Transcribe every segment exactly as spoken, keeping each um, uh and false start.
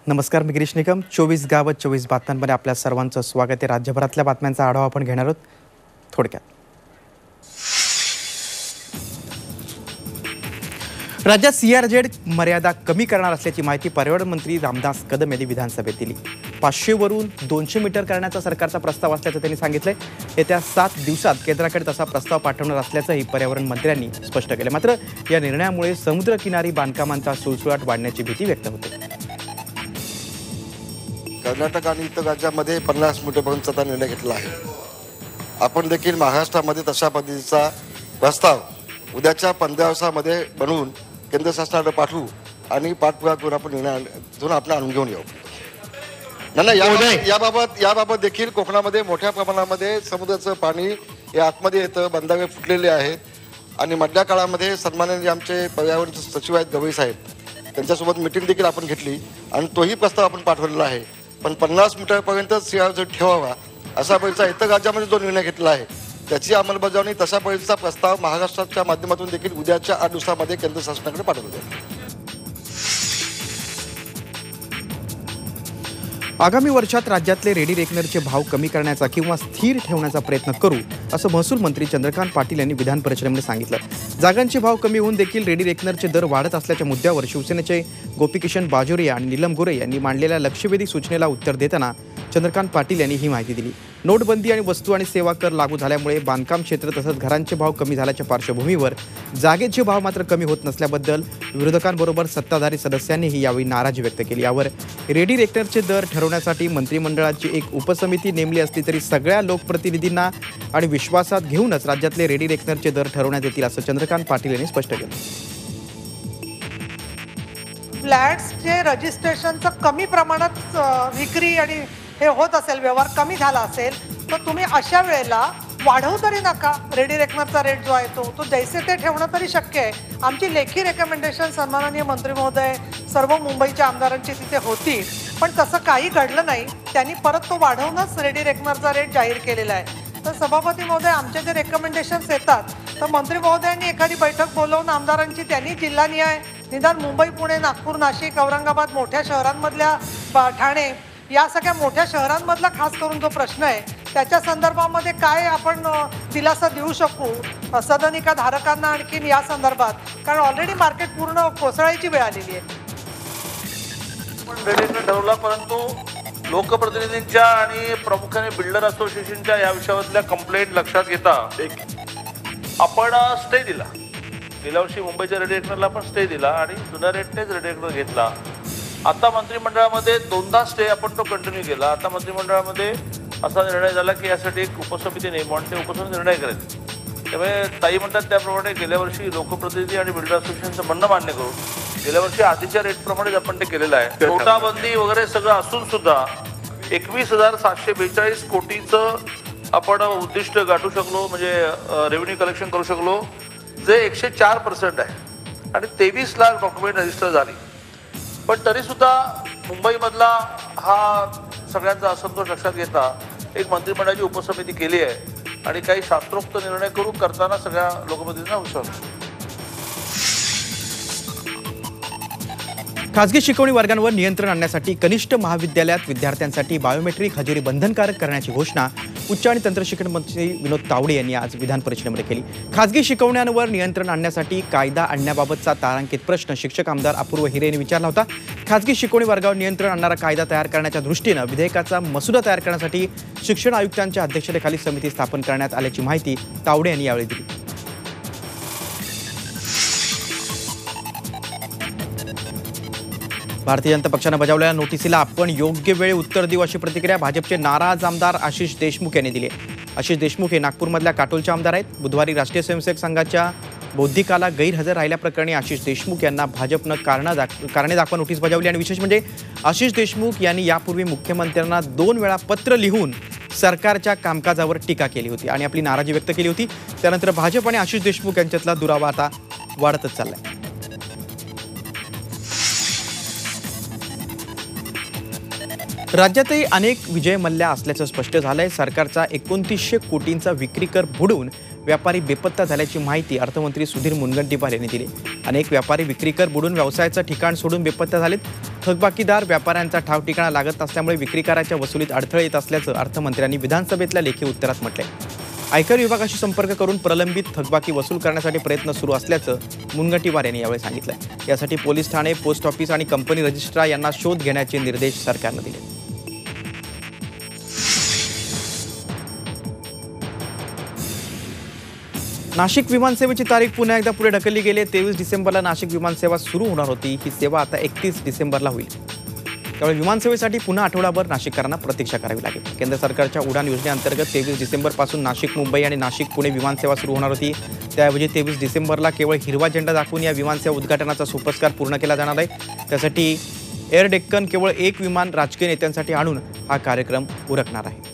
नमस्कार, मी गिरीश निकम. चोवीस गावं चोवीस बातम्यांमध्ये आपल्या सर्वांचं स्वागत आहे. राज्यभरातल्या बातम्यांचा आढावा आपण घेणार आहोत थोडक्यात. राज्यात सीआरझेड मर्यादा कमी करणार असल्याची माहिती पर्यावरण मंत्री रामदास कदम यांनी विधानसभेत दिली. पाचशे वरून दोनशे मीटर करण्याचा सरकारचा प्रस्ताव असल्याचं त्यांनी सांगितलंय. येत्या सात दिवसात केंद्राकडे तसा प्रस्ताव पाठवणार असल्याचंही पर्यावरण मंत्र्यांनी स्पष्ट केलं. मात्र या निर्णयामुळे समुद्रकिनारी बांधकामांचा सुळसुळाट वाढण्याची भीती व्यक्त होते. कर्नाटक आणि इतर राज्यामध्ये पन्नास मीटरपर्यंतचा निर्णय घेतला आहे. आपण देखील महाराष्ट्रामध्ये तशा पद्धतीचा प्रस्ताव उद्याच्या पंधरा दिवसामध्ये बनवून केंद्र शासनाकडे पाठवू आणि पाठपुरावा करून आपण निर्णय घेऊन आपण आणून घेऊन येऊ. नाही याबाबत याबाबत याबाबत देखील कोकणामध्ये मोठ्या प्रमाणामध्ये समुद्राचं पाणी हे आतमध्ये येतं, बंधारे फुटलेले आहेत आणि मधल्या काळामध्ये सन्माननीय आमचे पर्यावरण सचिव आहेत गवई साहेब, त्यांच्यासोबत मिटिंग देखील आपण घेतली आणि तोही प्रस्ताव आपण पाठवलेला आहे. पण पन्नास मीटरपर्यंत सीआरझेड ठेवावा असा पद्धतीचा इतर राज्यामध्ये जो निर्णय घेतला आहे त्याची अंमलबजावणी तशा पद्धतीचा प्रस्ताव महाराष्ट्राच्या माध्यमातून देखील उद्याच्या आठ दिवसामध्ये केंद्र शासनाकडे पाठवला जाईल. आगामी वर्षात राज्यातले रेडी रेकनरचे भाव कमी करण्याचा किंवा स्थिर ठेवण्याचा प्रयत्न करू असं महसूल मंत्री चंद्रकांत पाटील यांनी विधान परिषदेमध्ये सांगितलं. जागांचे भाव कमी होऊन देखील रेडी रेकनरचे दर वाढत असल्याच्या मुद्द्यावर शिवसेनेचे गोपीकिशन बाजोरिया आणि नीलम गोरे यांनी मांडलेल्या लक्षवेधी सूचनेला उत्तर देताना चंद्रकांत पाटील यांनी ही माहिती दिली. नोटबंदी आणि वस्तू आणि सेवा कर लागू झाल्यामुळे बांधकाम क्षेत्र तसंच घरांचे भाव कमी झाल्याच्या पार्श्वभूमीवर जागेचे भाव मात्र कमी होत नसल्याबद्दल विरोधकांबरोबर सत्ताधारी सदस्यांनीही यावेळी नाराजी व्यक्त केली. यावर रेडी रेकनरचे दर ठरवण्यासाठी मंत्रिमंडळाची एक उपसमिती नेमली असली तरी सगळ्या लोकप्रतिनिधींना आणि विश्वासात घेऊनच राज्यातले रेडी रेकनरचे दर ठरवण्यात येतील असं चंद्रकांत पाटील यांनी स्पष्ट केलं. फ्लॅट्सचे रजिस्ट्रेशनचं कमी प्रमाणात विक्री आणि हे होत असेल, व्यवहार कमी झाला असेल तर तुम्ही अशा वेळेला वाढवू तरी नका. रेडी रेकनरचा रेट जो आहे तो तो जैसे ते ठेवणं तरी शक्य आहे. आमची लेखी रेकमेंडेशन सन्माननीय मंत्री महोदय सर्व मुंबईच्या आमदारांची तिथे होती, पण तसं काही घडलं नाही. त्यांनी परत तो वाढवूनच रेडी रेकनरचा रेट जाहीर केलेला आहे. तर सभापती महोदय, आमचे जे रेकमेंडेशन्स येतात तर मंत्री महोदयांनी एखादी बैठक बोलवून आमदारांची त्यांनी जिल्हानिहाय निदान मुंबई, पुणे, नागपूर, नाशिक, औरंगाबाद मोठ्या शहरांमधल्या ठाणे या सगळ्या मोठ्या शहरांमधला खास करून जो प्रश्न आहे त्याच्या संदर्भामध्ये काय आपण दिलासा देऊ शकू सदनिका धारकांना आणखीन या संदर्भात, कारण ऑलरेडी मार्केट पूर्ण कोसळायची वेळ आलेली आहे. पण रेडीने ठरवला, परंतु लोकप्रतिनिधींच्या आणि प्रामुख्याने बिल्डर असोसिएशनच्या या विषयातल्या कंप्लेंट लक्षात घेता आपण स्टे दिला. गेल्या वर्षी मुंबईच्या रेडी रेकनरला आपण स्टे दिला आणि जुन्या रेटनेच रेडी रेकनर घेतला. आता मंत्रिमंडळामध्ये दोनदा स्टे आपण तो कंटिन्यू केला. आता मंत्रिमंडळामध्ये असा निर्णय झाला की यासाठी एक उपसमिती नेमू आणि ते उपसमिती निर्णय करेल. त्यामुळे ताई म्हणतात त्याप्रमाणे गेल्या वर्षी लोकप्रतिनिधी आणि बिल्डर असोसिएशनचं म्हणणं मान्य करून गेल्या वर्षी आधीच्या रेटप्रमाणेच आपण ते केलेलं आहे. नोटाबंदी वगैरे सगळं असून सुद्धा एकवीस हजार सातशे बेचाळीस कोटीचं आपण उद्दिष्ट गाठू शकलो, म्हणजे रेव्हेन्यू कलेक्शन करू शकलो, जे एकशे चार पर्सेंट आहे आणि तेवीस लाख डॉक्युमेंट रजिस्टर झाली. पण तरीसुद्धा मुंबईमधला हा सगळ्यांचा असंतोष लक्षात घेता एक मंत्रिमंडळाची उपसमिती केली आहे आणि काही शास्त्रोक्त निर्णय करून करताना सगळ्या लोकप्रतिनिधींना विश्वास. खासगी शिकवणी वर्गांवर नियंत्रण आणण्यासाठी कनिष्ठ महाविद्यालयात विद्यार्थ्यांसाठी बायोमेट्रिक हजेरी बंधनकारक करण्याची घोषणा उच्च आणि तंत्रशिक्षण मंत्री विनोद तावडे यांनी आज विधान परिषदेमध्ये केली. खासगी शिकवण्यांवर नियंत्रण आणण्यासाठी कायदा आणण्याबाबतचा तारांकित प्रश्न शिक्षक आमदार अपूर्व हिरे यांनी विचारला होता. खासगी शिकवणी वर्गावर नियंत्रण आणणारा कायदा तयार करण्याच्या दृष्टीनं विधेयकाचा मसुदा तयार करण्यासाठी शिक्षण आयुक्तांच्या अध्यक्षतेखाली समिती स्थापन करण्यात आल्याची माहिती तावडे यांनी यावेळी दिली. भारतीय जनता पक्षानं बजावलेल्या नोटिसीला आपण योग्य वेळी उत्तर देऊ अशी प्रतिक्रिया भाजपचे नाराज आमदार आशिष देशमुख यांनी दिली आहे. आशिष देशमुख हे नागपूरमधल्या काटोलचे आमदार आहेत. बुधवारी राष्ट्रीय स्वयंसेवक संघाच्या बौद्धिकाला गैरहजर राहिल्याप्रकरणी आशिष देशमुख यांना भाजपनं कारण दाख कारणे दाखवा नोटीस बजावली आणि विशेष म्हणजे आशिष देशमुख यांनी यापूर्वी मुख्यमंत्र्यांना दोन वेळा पत्र लिहून सरकारच्या कामकाजावर टीका केली होती आणि आपली नाराजी व्यक्त केली होती. त्यानंतर भाजप आणि आशिष देशमुख यांच्यातला दुरावा आता वाढतच चाललाय. राज्यातही अनेक विजय मल्ल्या असल्याचं स्पष्ट झालंय. सरकारचा एकोणतीसशे कोटींचा विक्री कर बुडवून व्यापारी बेपत्ता झाल्याची माहिती अर्थमंत्री सुधीर मुनगंटीवार यांनी दिली. अनेक व्यापारी विक्रीकर बुडून व्यवसायाचं ठिकाण सोडून बेपत्ता झालेत. थकबाकीदार व्यापाऱ्यांचा ठाव ठिकाणा लागत नसल्यामुळे विक्रीकराच्या वसुलीत अडथळे येत असल्याचं अर्थमंत्र्यांनी विधानसभेतल्या लेखी उत्तरात म्हटलंय. आयकर विभागाशी संपर्क करून प्रलंबित थकबाकी वसूल करण्यासाठी प्रयत्न सुरू असल्याचं मुनगंटीवार यांनी यावेळी सांगितलं. यासाठी पोलीस ठाणे, पोस्ट ऑफिस आणि कंपनी रजिस्ट्रार यांना शोध घेण्याचे निर्देश सरकारनं दिले. नाशिक विमानसेवेची तारीख पुन्हा एकदा पुढे ढकलली गेली. तेवीस डिसेंबरला नाशिक विमानसेवा सुरू होणार होती. ही सेवा आता एकतीस डिसेंबरला होईल. त्यामुळे विमानसेवेसाठी पुन्हा आठवडाभर नाशिककरांना प्रतीक्षा करावी लागेल. केंद्र सरकारच्या उडान योजनेअंतर्गत तेवीस डिसेंबरपासून नाशिक मुंबई आणि नाशिक पुणे विमानसेवा सुरू होणार होती. त्याऐवजी तेवीस डिसेंबरला केवळ हिरवा झेंडा दाखवून या विमानसेवा उद्घाटनाचा सोपस्कार पूर्ण केला जाणार आहे. त्यासाठी एअर डेक्कन केवळ एक विमान राजकीय नेत्यांसाठी आणून हा कार्यक्रम उरकणार आहे.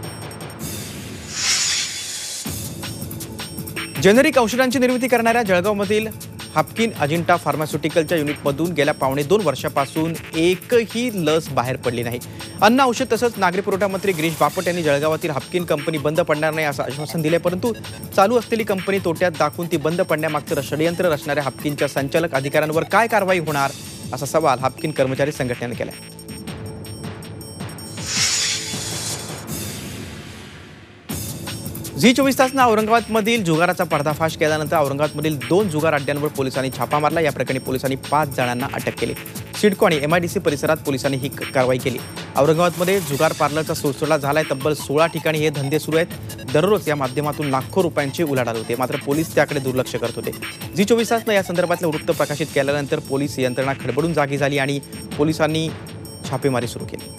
जेनेरिक औषधांची निर्मिती करणाऱ्या जळगावमधील हापकिन अजिंठा फार्मास्युटिकलच्या युनिटमधून गेल्या पावणे दोन वर्षापासून एकही लस बाहेर पडली नाही. अन्न, औषध तसंच नागरी पुरवठा मंत्री गिरीश बापट यांनी जळगावातील हापकिन कंपनी बंद पडणार नाही असं आश्वासन दिले. परंतु चालू असलेली कंपनी तोट्यात दाखवून ती बंद पडण्यामागचं षडयंत्र रचणाऱ्या हापकिनच्या संचालक अधिकाऱ्यांवर काय कारवाई होणार असा सवाल हापकिन कर्मचारी संघटनेने केला. झी चोवीस तासनं औरंगाबादमधील जुगाराचा पर्दाफाश केल्यानंतर औरंगाबादमधील दोन जुगार अड्ड्यांवर पोलिसांनी छापा मारला. या प्रकरणी पोलिसांनी पाच जणांना अटक केली. सिडको आणि एमआयडीसी परिसरात पोलिसांनी ही कारवाई केली. औरंगाबादमध्ये जुगार पार्लरचा सुळसुळा झालाय. तब्बल सोळा ठिकाणी हे धंदे सुरू आहेत. दररोज या माध्यमातून लाखो रुपयांची उलाढाल होते. मात्र पोलीस त्याकडे दुर्लक्ष करत होते. झी चोवीस तासनं या संदर्भातलं वृत्त प्रकाशित केल्यानंतर पोलीस यंत्रणा खडबडून जागी झाली आणि पोलिसांनी छापेमारी सुरू केली.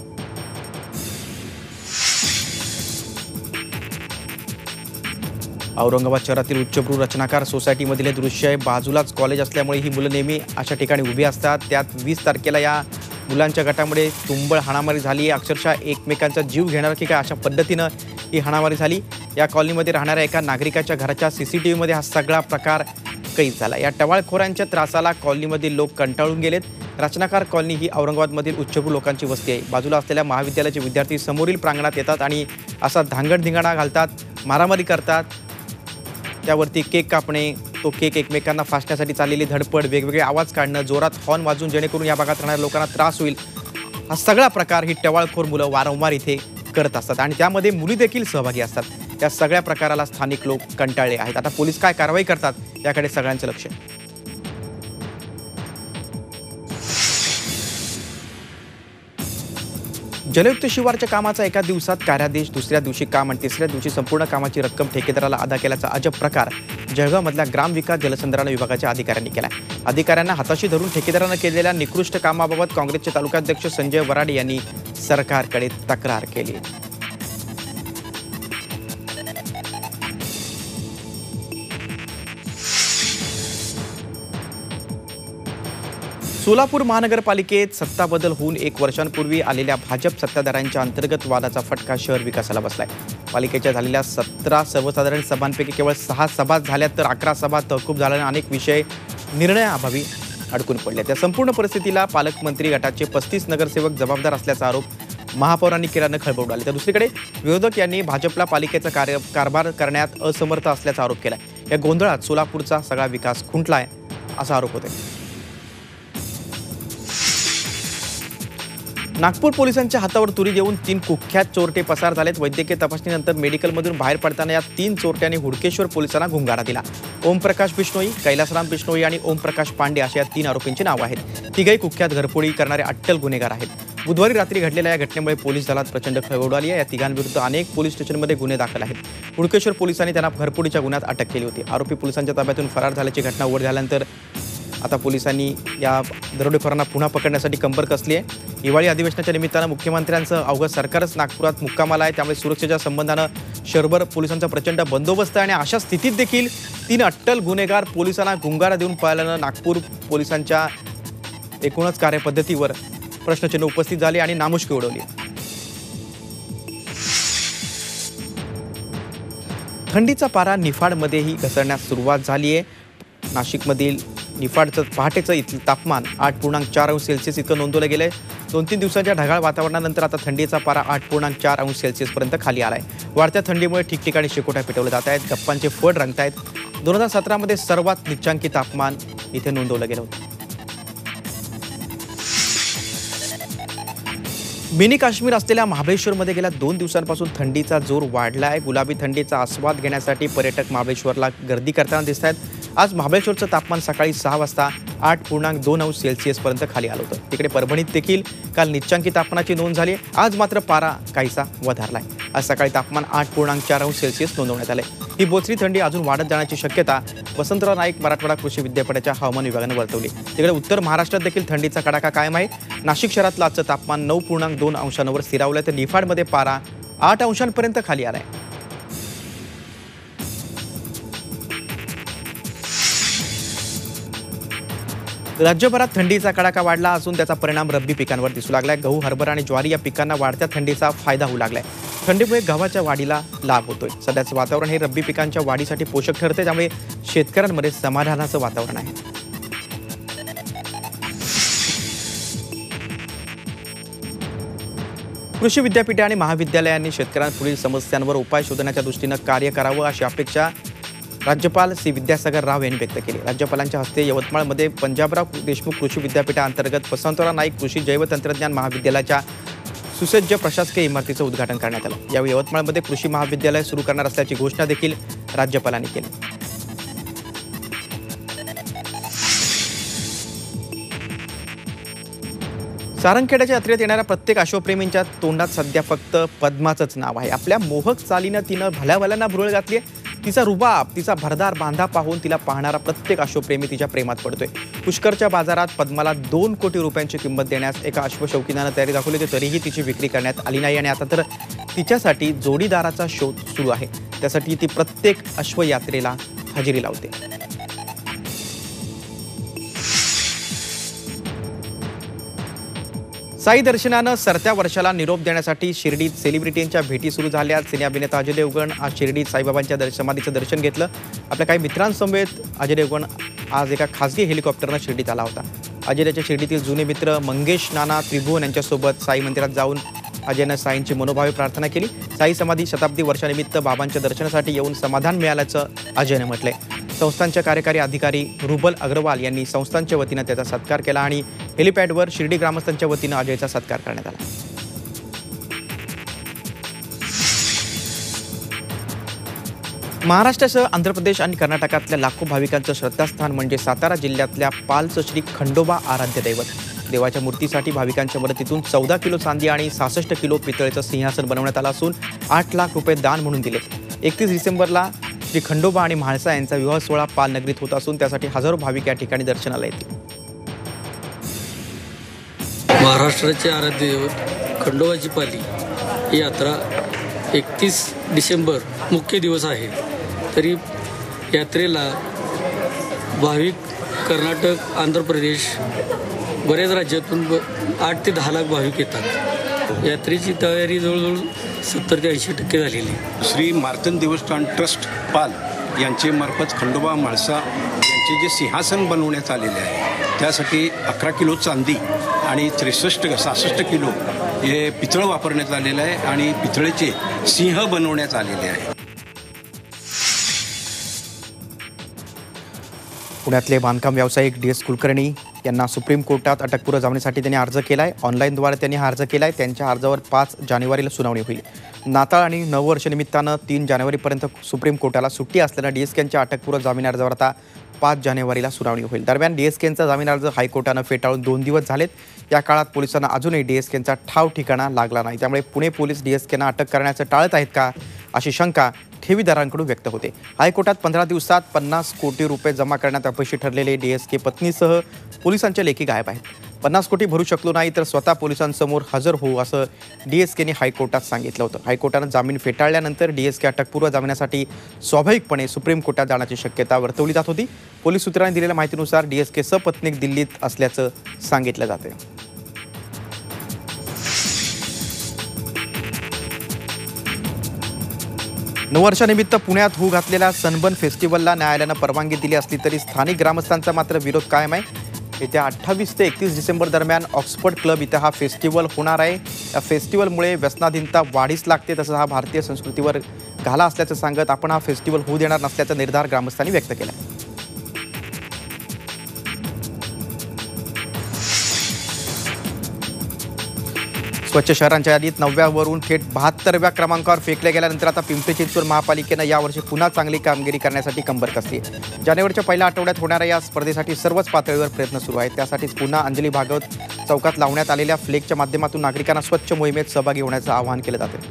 औरंगाबाद शहरातील उच्चभ्रू रचनाकार सोसायटीमधले दृश्य आहे. बाजूलाच कॉलेज असल्यामुळे ही मुलं नेहमी अशा ठिकाणी उभी असतात. त्यात वीस तारखेला या मुलांच्या गटामध्ये तुंबळ हाणामारी झाली. अक्षरशः एकमेकांचा जीव घेणार की काय अशा पद्धतीनं ही हाणामारी झाली. या कॉलनीमध्ये राहणाऱ्या एका नागरिकाच्या घराच्या सीसीटीव्हीमध्ये हा सगळा प्रकार कैद झाला. या टवाळखोरांच्या त्रासाला कॉलनीमधील लोक कंटाळून गेलेत. रचनाकार कॉलनी ही औरंगाबादमधील उच्चभ्रू लोकांची वस्ती आहे. बाजूला असलेल्या महाविद्यालयाचे विद्यार्थी समोरील प्रांगणात येतात आणि असा धांगडधिंगाणा घालतात, मारामारी करतात. त्यावरती केक कापणे, तो केक एकमेकांना फासण्यासाठी चाललेली धडपड, वेगवेगळे आवाज काढणं, जोरात हॉर्न वाजून जेणेकरून या भागात राहणाऱ्या लोकांना त्रास होईल, हा सगळा प्रकार ही टवाळखोर मुलं वारंवार इथे करत असतात आणि त्यामध्ये मुली देखील सहभागी असतात. या सगळ्या प्रकाराला स्थानिक लोक कंटाळले आहेत. आता पोलीस काय कारवाई करतात याकडे सगळ्यांचं लक्ष आहे. जलयुक्त शिवारच्या कामाचा एका दिवसात कार्यादेश, दुसऱ्या दिवशी काम आणि तिसऱ्या दिवशी संपूर्ण कामाची रक्कम ठेकेदाराला अदा केल्याचा अजब प्रकार जळगावमधल्या ग्रामविकास जलसंधारण विभागाच्या अधिकाऱ्यांनी केला. अधिकाऱ्यांना हाताशी धरून ठेकेदारानं केलेल्या निकृष्ट कामाबाबत काँग्रेसचे तालुकाध्यक्ष संजय वराडे यांनी सरकारकडे तक्रार केली. सोलापूर महानगरपालिकेत सत्ता बदल होऊन एक वर्षांपूर्वी आलेल्या भाजप सत्ताधाऱ्यांच्या अंतर्गत वादाचा फटका शहर विकासाला बसलाय. पालिकेच्या झालेल्या सतरा सर्वसाधारण सभांपैकी केवळ सहा सभा झाल्या तर अकरा सभा तहकूब झाल्याने अनेक विषय निर्णयाअभावी अडकून पडले. त्या संपूर्ण परिस्थितीला पालकमंत्री गटाचे पस्तीस नगरसेवक जबाबदार असल्याचा आरोप महापौरांनी केल्यानं खळबळ उडाली. तर दुसरीकडे विरोधक यांनी भाजपला पालिकेचा कार्य कारभार करण्यात असमर्थ असल्याचा आरोप केला. या गोंधळात सोलापूरचा सगळा विकास खुंटलाय असा आरोप होता. नागपूर पोलिसांच्या हातावर तुरी देऊन तीन कुख्यात चोरटे पसार झालेत. वैद्यकीय तपासणीनंतर मेडिकलमधून बाहेर पडताना या तीन चोरट्यांनी हुडकेश्वर पोलिसांना गुंगारा दिला. ओमप्रकाश बिश्नोई, कैलासराम बिश्नोई आणि ओमप्रकाश पांडे अशा या तीन आरोपींची नावं आहेत. तिघही कुख्यात घरफोडी करणारे अट्टल गुन्हेगार आहेत. बुधवारी रात्री घडलेल्या या घटनेमुळे पोलीस दलात प्रचंड खळबळ उडाली आहे. या तिघांविरुद्ध अनेक पोलीस स्टेशनमध्ये गुन्हे दाखल आहेत. हुडकेश्वर पोलिसांनी त्यांना घरफोडीच्या गुन्ह्यात अटक केली होती. आरोपी पोलिसांच्या ताब्यातून फरार झाल्याची घटना उघड झाल्यानंतर आता पोलिसांनी या दरोडेखोरांना पुन्हा पकडण्यासाठी कंबर कसली आहे. हिवाळी अधिवेशनाच्या निमित्तानं मुख्यमंत्र्यांचं अवघं सरकारच नागपुरात मुक्कामाला आहे. त्यामुळे सुरक्षेच्या संबंधानं शहरभर पोलिसांचा प्रचंड बंदोबस्त आहे आणि अशा स्थितीत देखील तीन अट्टल गुन्हेगार पोलिसांना गुंगारा देऊन पळाल्यानं नागपूर पोलिसांच्या एकूणच कार्यपद्धतीवर प्रश्नचिन्ह उपस्थित झाले आणि नामुष्की उडवली. थंडीचा पारा निफाडमध्येही घसरण्यास सुरुवात झाली आहे. नाशिकमधील निफाडचं पहाटेचं इथलं तापमान आठ पूर्णांक चार अंश सेल्सिअस इतकं नोंदवलं गेलंय. दोन तीन दिवसांच्या ढगाळ वातावरणानंतर आता थंडीचा पारा आठ पूर्णांक चार अंश सेल्सिअसपर्यंत खाली आलाय. वाढत्या थंडीमुळे ठिकठिकाणी शेकोट्या पेटवल्या जात आहेत. गप्पांचे फड रंगत आहेत. दोन हजार सतरामध्ये सर्वात निच्चांकी तापमान इथे नोंदवलं गेलं होतं. मिनी काश्मीर असलेल्या महाबळेश्वरमध्ये गेल्या दोन दिवसांपासून थंडीचा जोर वाढलाय. गुलाबी थंडीचा आस्वाद घेण्यासाठी पर्यटक महाबळेश्वरला गर्दी करताना दिसत आहेत. आज महाबळेश्वरचं तापमान सकाळी सहा वाजता आठ पूर्णांक दोन अंश सेल्सिअसपर्यंत खाली आलं होतं. तिकडे परभणीत देखील काल निच्चांकी तापमानाची नोंद झाली. आज मात्र पारा काहीसा वधारलाय. आज सकाळी तापमान आठ पूर्णांक चार अंश सेल्सिअस नोंदवण्यात आलंय. ही बोचरी थंडी अजून वाढत जाण्याची शक्यता वसंतराव नाईक मराठवाडा कृषी विद्यापीठाच्या हवामान विभागानं वर्तवली. तिकडे उत्तर महाराष्ट्रात देखील थंडीचा कडाका कायम आहे. नाशिक शहरातलं आजचं तापमान नऊ पूर्णांक दोन अंशांवर स्थिरावलं तर निफाडमध्ये पारा आठ अंशांपर्यंत खाली आलाय. राज्यभरात थंडीचा कडाका वाढला असून त्याचा परिणाम रब्बी पिकांवर दिसू लागलाय. गहू, हरभरा आणि ज्वारी या पिकांना वाढत्या थंडीचा फायदा होऊ लागलाय. थंडीमुळे गव्हाच्या वाढीला लाभ होतोय. सध्याचं वातावरण हे रब्बी पिकांच्या वाढीसाठी पोषक ठरते. त्यामुळे शेतकऱ्यांमध्ये समाधानाचं वातावरण आहे. कृषी विद्यापीठे आणि महाविद्यालयांनी शेतकऱ्यांपुढील समस्यांवर उपाय शोधण्याच्या दृष्टीनं कार्य करावं अशी अपेक्षा राज्यपाल सी विद्यासागर राव यांनी व्यक्त केली. राज्यपालांच्या हस्ते यवतमाळमध्ये पंजाबराव देशमुख कृषी विद्यापीठाअंतर्गत वसंतराव नाईक कृषी जैवतंत्रज्ञान महाविद्यालयाच्या सुसज्ज प्रशासकीय इमारतीचं उद्घाटन करण्यात आलं. यावेळी यवतमाळमध्ये कृषी महाविद्यालय सुरू करणार असल्याची घोषणा देखील राज्यपालांनी केली. सारंगखेड्याच्या यात्रेत येणाऱ्या प्रत्येक अश्वप्रेमींच्या तोंडात सध्या फक्त पद्माचंच नाव आहे. आपल्या मोहक चालीनं तिनं भल्या भल्यांना भुरळ घातली आहे. तिचा रुबाब, तिचा भरदार बांधा पाहून तिला पाहणारा प्रत्येक अश्वप्रेमी तिच्या प्रेमात पडतोय. पुष्करच्या बाजारात पद्माला दोन कोटी रुपयांची किंमत देण्यास एका अश्वशौकीनानं तयारी दाखवली होती. तरीही तिची विक्री करण्यात आली नाही आणि आता तर तिच्यासाठी जोडीदाराचा शोध सुरू आहे. त्यासाठी ती प्रत्येक अश्वयात्रेला हजेरी लावते. साई दर्शनानं सरत्या वर्षाला निरोप देण्यासाठी शिर्डीत सेलिब्रिटींच्या भेटी सुरू झाल्या. सिने अभिनेता अजय देवगण आज शिर्डीत साईबाबांच्या दर्श समाधीचं दर्शन घेतलं. आपल्या काही मित्रांसमवेत अजय देवगण आज एका खासगी हेलिकॉप्टरनं शिर्डीत आला होता. अजयच्या शिर्डीतील जुने मित्र मंगेश नाना त्रिभुवन यांच्यासोबत साई मंदिरात जाऊन अजयनं साईंची मनोभावे प्रार्थना केली. साई समाधी शताब्दी वर्षानिमित्त बाबांच्या दर्शनासाठी येऊन समाधान मिळाल्याचं अजयनं म्हटलंय. संस्थांच्या कार्यकारी अधिकारी रुबल अग्रवाल यांनी संस्थांच्या वतीनं त्याचा सत्कार केला आणि हेलिपॅडवर शिर्डी ग्रामस्थांच्या वतीनं अजयचा सत्कार करण्यात आला. महाराष्ट्रासह आंध्र प्रदेश आणि कर्नाटकातल्या लाखो भाविकांचं श्रद्धास्थान म्हणजे सातारा जिल्ह्यातल्या पालचं श्री खंडोबा आराध्य दैवत. देवाच्या मूर्तीसाठी भाविकांच्या मदतीतून चौदा किलो चांदी आणि सहासष्ट किलो पितळेचं सिंहासन बनवण्यात आलं असून आठ लाख रुपये दान म्हणून दिले. एकतीस डिसेंबरला श्री खंडोबा आणि म्हाळसा यांचा विवाह सोहळा पाल नगरीत होत असून त्यासाठी हजारो भाविक या ठिकाणी दर्शनाला येतील. महाराष्ट्राचे आराध्य दैवत खंडोबाची पाली ही यात्रा एकतीस डिसेंबर मुख्य दिवस आहे. तरी यात्रेला भाविक कर्नाटक, आंध्र प्रदेश, बऱ्याच राज्यातून आठ ते दहा लाख भाविक येतात. यात्रेची तयारी जवळजवळ सत्तर ते ऐंशी टक्के झालेली. श्री मार्तन देवस्थान ट्रस्ट पाल यांचे मार्फत खंडोबा म्हाळसा यांचे जे सिंहासन बनवण्यात आलेले आहे त्यासाठी अकरा किलो चांदी आणि त्रेसष्ट सहासष्ट किलो हे पितळ वापरण्यात आलेलं आहे आणि पितळेचे सिंह बनवण्यात आलेले आहे. पुण्यातले बांधकाम व्यावसायिक डी एस कुलकर्णी यांना सुप्रीम कोर्टात अटकपूर्व जामिनासाठी त्यांनी अर्ज केला आहे. ऑनलाईनद्वारे त्यांनी हा अर्ज केला आहे. त्यांच्या अर्जावर पाच जानेवारीला सुनावणी होईल. नाताळ आणि नववर्ष निमित्तानं तीन जानेवारीपर्यंत सुप्रीम कोर्टाला सुट्टी असल्यानं डी एस केंच्या अटकपूर्व जामीन अर्जावर आता पाच जानेवारीला सुनावणी होईल. दरम्यान डी एस केंचा जामीन अर्ज हायकोर्टानं फेटाळून दोन दिवस झालेत. या काळात पोलिसांना अजूनही डी एस केंचा ठाव ठिकाणा लागला नाही. त्यामुळे पुणे पोलीस डी एस केंना अटक करण्याचं टाळत आहेत का अशी शंका ठेवीदारांकडून व्यक्त होते. हायकोर्टात पंधरा दिवसात पन्नास कोटी रुपये जमा करण्यात अपयशी ठरलेले डी एस के पत्नीसह पोलिसांच्या लेखी गायब आहेत. पन्नास कोटी भरू शकलो नाही तर स्वतः पोलिसांसमोर हजर होऊ असं डी एस केने हायकोर्टात सांगितलं होतं. हायकोर्टानं जामीन फेटाळल्यानंतर डी एस के अटकपूर्व जामिनासाठी स्वाभाविकपणे सुप्रीम कोर्टात जाण्याची शक्यता वर्तवली जात होती. पोलीस सूत्रांनी दिलेल्या माहितीनुसार डी एस के सपत्नीक दिल्लीत असल्याचं सांगितलं जातं. नऊ वर्षानिमित्त पुण्यात होऊ घातलेल्या सनबर्न फेस्टिवलला न्यायालयानं परवानगी दिली असली तरी स्थानिक ग्रामस्थांचा मात्र विरोध कायम आहे. येत्या अठ्ठावीस ते एकतीस डिसेंबर दरम्यान ऑक्सफर्ड क्लब इथं हा फेस्टिवल होणार आहे. या फेस्टिवलमुळे व्यसनाधीनता वाढीस लागते, तसंच हा भारतीय संस्कृतीवर घाला असल्याचं सांगत आपण हा फेस्टिवल होऊ देणार नसल्याचा निर्धार ग्रामस्थांनी व्यक्त केला. स्वच्छ शहरांच्या यादीत नवव्यावरून थेट बहात्तरव्या क्रमांकावर फेकल्या गेल्यानंतर आता पिंपरी चिंचवड महापालिकेनं यावर्षी पुन्हा चांगली कामगिरी करण्यासाठी कंबर कसली आहे. जानेवारीच्या पहिल्या आठवड्यात होणाऱ्या या स्पर्धेसाठी सर्वच पातळीवर प्रयत्न सुरू आहेत. त्यासाठीच पुन्हा अंजली भागवत चौकात लावण्यात आलेल्या फ्लेगच्या माध्यमातून नागरिकांना स्वच्छ मोहिमेत सहभागी होण्याचं आवाहन केलं जाते.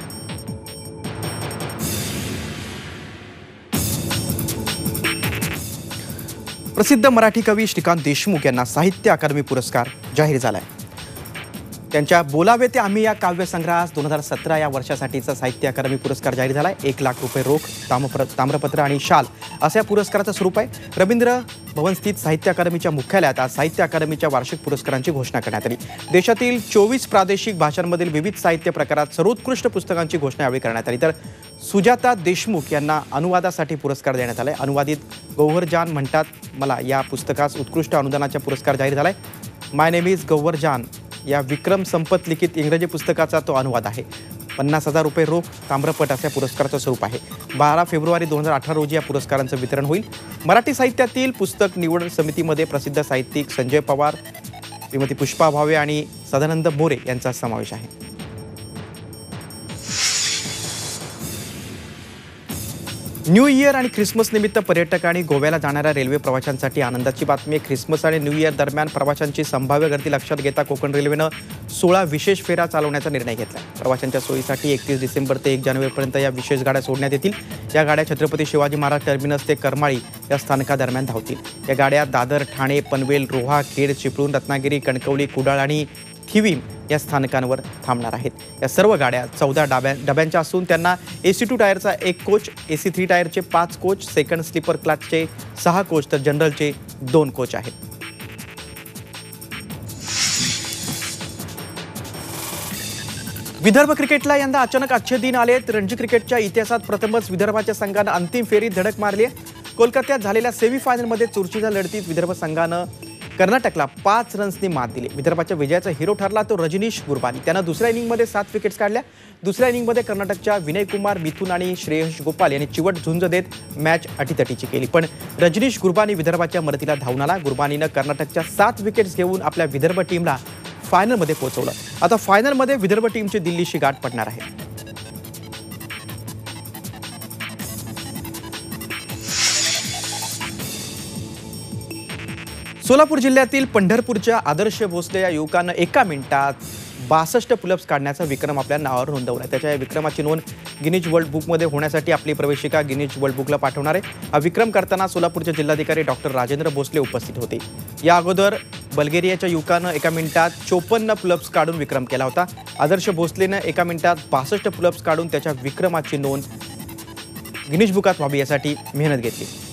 प्रसिद्ध मराठी कवी श्रीकांत देशमुख यांना साहित्य अकादमी पुरस्कार जाहीर झाला आहे. त्यांच्या बोलावे ते आम्ही या काव्यसंग्रहास दोन हजार सतरा या वर्षासाठीचा साहित्य अकादमी पुरस्कार जाहीर झाला आहे. एक लाख रुपये रोख, ताम्रप्र ताम्रपत्र आणि शाल असं या पुरस्काराचं स्वरूप आहे. रवींद्र भवनस्थित साहित्य अकादमीच्या मुख्यालयात आज साहित्य अकादमीच्या वार्षिक पुरस्कारांची घोषणा करण्यात आली. देशातील चोवीस प्रादेशिक भाषांमधील विविध साहित्य प्रकारात सर्वोत्कृष्ट पुस्तकांची घोषणा यावेळी करण्यात आली. तर सुजाता देशमुख यांना अनुवादासाठी पुरस्कार देण्यात आला आहे. अनुवादित गौहर जान म्हणतात मला या पुस्तकास उत्कृष्ट अनुदानाचा पुरस्कार जाहीर झाला आहे. My name is Gauhar Jaan या विक्रम संपत लिखित इंग्रजी पुस्तकाचा तो अनुवाद आहे. पन्नास हजार रुपये रोख, ताम्रपट अशा पुरस्काराचं स्वरूप आहे. बारा फेब्रुवारी दोन हजार अठरा रोजी या पुरस्कारांचं वितरण होईल. मराठी साहित्यातील पुस्तक निवड समितीमध्ये प्रसिद्ध साहित्यिक संजय पवार, श्रीमती पुष्पा भावे आणि सदानंद मोरे यांचा समावेश आहे. न्यू इयर आणि ख्रिसमस निमित्त पर्यटक आणि गोव्याला जाणाऱ्या रेल्वे प्रवाशांसाठी आनंदाची बातमी आहे. ख्रिसमस आणि न्यू इयर दरम्यान प्रवाशांची संभाव्य गर्दी लक्षात घेता कोकण रेल्वेनं सोळा विशेष फेऱ्या चालवण्याचा निर्णय घेतला. प्रवाशांच्या सोयीसाठी एकतीस डिसेंबर ते एक जानेवारीपर्यंत या विशेष गाड्या सोडण्यात येतील. या गाड्या छत्रपती शिवाजी महाराज टर्मिनस ते करमाळी या स्थानकादरम्यान धावतील. या गाड्या दादर, ठाणे, पनवेल, रोहा, खेड, चिपळूण, रत्नागिरी, कणकवली, कुडाळ आणि थिवीम या स्थानकांवर थांबणार आहेत. या सर्व गाड्या चौदा डब्या डब्यांच्या असून त्यांना ए सी टू टायरचा एक कोच, ए सी थ्री टायरचे पाच कोच, सेकंड स्लीपर क्लासचे सहा कोच तर जनरलचे दोन कोच आहेत. विदर्भ क्रिकेटला यंदा अचानक अच्छे दिन आलेत. रणजी क्रिकेटच्या इतिहासात प्रथमच विदर्भाच्या संघानं अंतिम फेरीत धडक मारली आहे. कोलकात्यात झालेल्या सेमीफायनलमध्ये चुरशीच्या लढतीत विदर्भ संघानं कर्नाटकला पाच रन्सनी मात दिली. विदर्भाच्या विजयाचा हिरो ठरला तो रजनीश गुरबानी. त्यानं दुसऱ्या इनिंगमध्ये सात विकेट्स काढल्या. दुसऱ्या इनिंगमध्ये कर्नाटकच्या विनय कुमार, मिथुन आणि श्रेयस गोपाल यांनी चिवट झुंज देत मॅच अटीतटीची केली. पण रजनीश गुरबानी विदर्भाच्या मदतीला धावून आला. गुरबानीनं कर्नाटकच्या सात विकेट्स घेऊन आपल्या विदर्भ टीमला फायनलमध्ये पोहोचवलं. आता फायनलमध्ये विदर्भ टीमची दिल्लीशी गाठ पडणार आहे. सोलापूर जिल्ह्यातील पंढरपूरच्या आदर्श भोसले या युवकानं एका मिनिटात बासष्ट पुलअप्स काढण्याचा विक्रम आपल्या नावावर नोंदवला. त्याच्या या विक्रमाची नोंद गिनीज वर्ल्ड बुकमध्ये होण्यासाठी आपली प्रवेशिका गिनीज वर्ल्ड बुकला पाठवणार आहे. हा विक्रम करताना सोलापूरचे जिल्हाधिकारी डॉक्टर राजेंद्र भोसले उपस्थित होते. या अगोदर बल्गेरियाच्या युवकानं एका मिनिटात चोपन्न पुलअप्स काढून विक्रम केला होता. आदर्श भोसलेनं एका मिनिटात बासष्ट पुलअप्स काढून त्याच्या विक्रमाची नोंद गिनीज बुकात व्हावी यासाठी मेहनत घेतली.